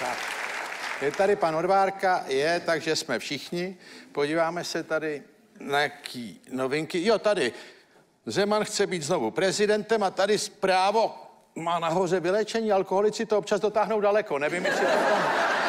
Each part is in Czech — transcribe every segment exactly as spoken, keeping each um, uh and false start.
Tak. Je tady pan Odvárka, je, takže jsme všichni. Podíváme se tady na jaký novinky. Jo, tady. Zeman chce být znovu prezidentem a tady zprávo má nahoře vyléčení. Alkoholici to občas dotáhnou daleko. Nevím, jestli to tam...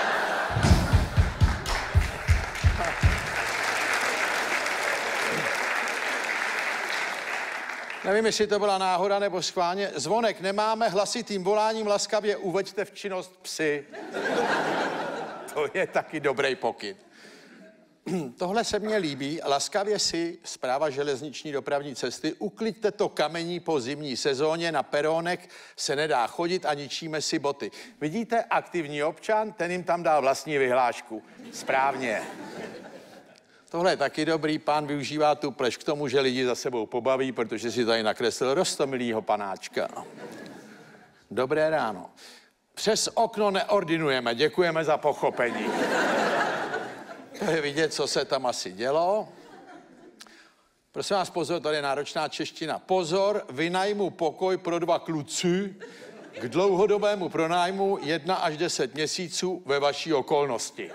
Nevím, jestli to byla náhoda nebo schválně. Zvonek nemáme, hlasitým voláním laskavě uveďte v činnost psy. To je taky dobrý pokyn. Tohle se mně líbí. Laskavě si Správa železniční dopravní cesty, ukliďte to kamení po zimní sezóně, na perónek se nedá chodit a ničíme si boty. Vidíte, aktivní občan, ten jim tam dal vlastní vyhlášku. Správně. Tohle je taky dobrý, pán využívá tu pleš k tomu, že lidi za sebou pobaví, protože si tady nakreslil roztomilýho panáčka. Dobré ráno. Přes okno neordinujeme, děkujeme za pochopení. To je vidět, co se tam asi dělo. Prosím vás, pozor, tady je náročná čeština. Pozor, vynajmu pokoj pro dva kluci k dlouhodobému pronájmu jedna až deset měsíců ve vaší okolnosti.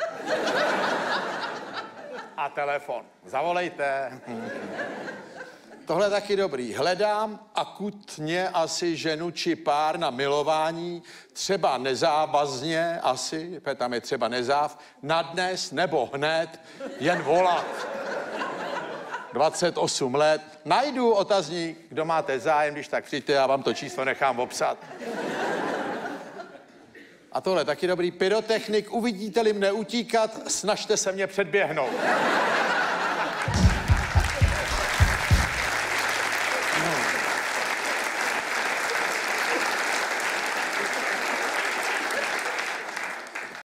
A telefon. Zavolejte. Tohle je taky dobrý. Hledám akutně asi ženu či pár na milování, třeba nezávazně asi, tam je třeba nezáv, na dnes nebo hned, jen volat. dvacet osm let. Najdu otazník, kdo máte zájem, když tak přijďte, já vám to číslo nechám obsat. A tohle taky dobrý. Pyrotechnik, uvidíte-li mne utíkat, snažte se mě předběhnout.